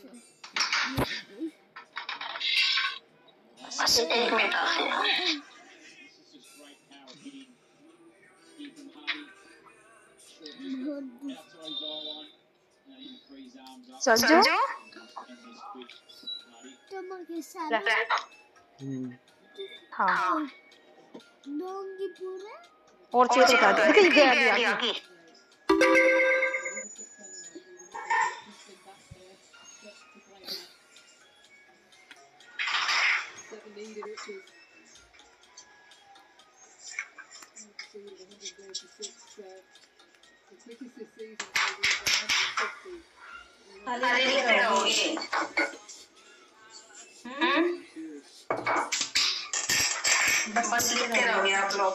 Masih 1 minute off ya. Sanju? हाँ और chair बता दी दिख गया आगे बस लिखते रहोगे आप लोग।